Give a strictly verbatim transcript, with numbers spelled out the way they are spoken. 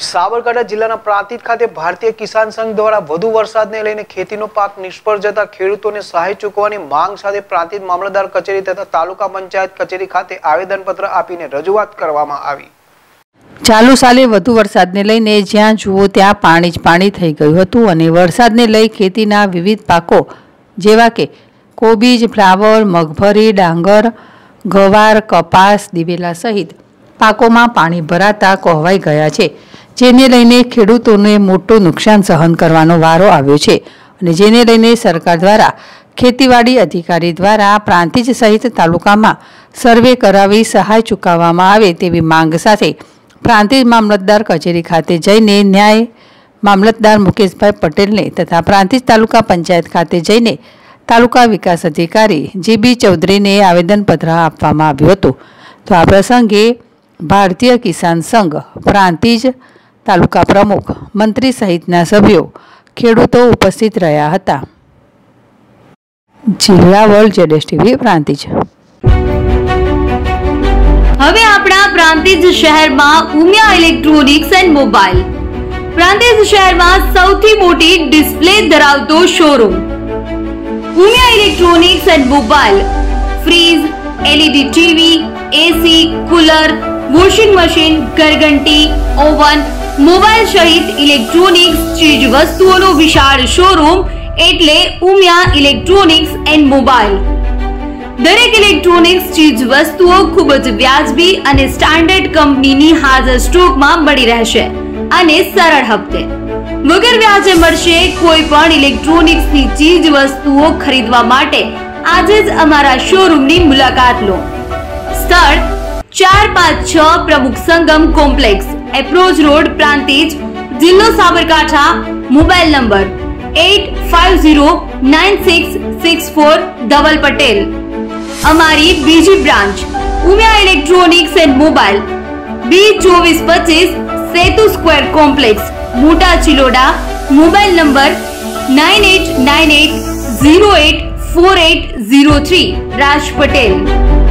સાબરકાંઠા જિલ્લાના પ્રાંતિજ ખાતે ભારતીય કિસાન સંઘ દ્વારા વધુ વરસાદને લઈને ખેતીનો પાક નિષ્ફળ જતા ખેડૂતોને સહાય ચૂકવવાની માંગ સાથે પ્રાંતિજ મામલતદાર કચેરી તથા તાલુકા પંચાયત કચેરી ખાતે આવેદનપત્ર આપીને રજૂઆત કરવામાં આવી। ચાલુ સાલે વધુ વરસાદને લઈને જ્યાં જુઓ ત્યાં પાણી જ પાણી થઈ ગયું હતું અને વરસાદને લઈ ખેતીના વિવિધ પાકો જેવા કે કોબીજ, ફ્લાવર, મગફળી, ડાંગર, ગવાર, કપાસ, દિવેલા સહિત પાકોમાં પાણી ભરાતા કોહવાઈ ગયા છે, જેને લઈને ખેડૂતોને મોટું નુકસાન સહન કરવાનો વારો આવ્યો છે અને જેને લઈને સરકાર દ્વારા ખેતીવાડી અધિકારી દ્વારા પ્રાંતિજ સહિત તાલુકામાં સર્વે કરાવી સહાય ચૂકવવામાં આવે તેવી માંગ સાથે પ્રાંતિજ મામલતદાર કચેરી ખાતે જઈને ન્યાય મામલતદાર મુકેશભાઈ પટેલને તથા પ્રાંતિજ તાલુકા પંચાયત ખાતે જઈને તાલુકા વિકાસ અધિકારી જીબી ચૌધરીને આવેદનપત્ર આપવામાં આવ્યું હતું। તો આ પ્રસંગે ભારતીય કિસાન સંઘ પ્રાંતિજ તાલુકા પ્રમુખ, મંત્રી સહિતના સભ્યો, ખેડૂતો ઉપસ્થિત રહ્યા હતા। જિલ્લા વર્લ્ડ જેડેશ ટીવી પ્રાંતિજ। હવે આપણા પ્રાંતિજ શહેરમાં Umiya electronics and mobile Prantij શહેરમાં સૌથી મોટી ડિસ્પ્લે ધરાવતો showroom Umiya electronics and mobile fridge, LED TV, AC, cooler, washing machine, ઘરઘંટી, ઓવન, મોબાઈલ સહિત ઇલેક્ટ્રોનિક્સ ચીજ વસ્તુઓનો વિશાળ શોરૂમ એટલે ઉમિયા ઇલેક્ટ્રોનિક્સ એન્ડ મોબાઈલ। દરેક ઇલેક્ટ્રોનિક્સ ચીજ વસ્તુઓ ખૂબ જ વ્યાજબી અને સ્ટાન્ડર્ડ કંપનીની હાજર સ્ટોકમાં મળી રહેશે અને સરળ હપ્તે વગર વ્યાજે મળશે। કોઈ પણ ઇલેક્ટ્રોનિક્સની ચીજ વસ્તુઓ ખરીદવા માટે આજે જ અમારા શોરૂમની મુલાકાત લો। સ્થળ ચાર પાંચ છ Pramukh Sangam complex, approach road, Prantij, જિલ્લો Sabarkantha. Mobile number eight five zero nine six six four Dhaval Patel. અમારી બીજી branch Umiya electronics and mobile B ચોવીસ પચીસ Setu square complex, Mota Chiloda. Mobile number nine eight nine eight zero eight four eight zero three Raj Patel.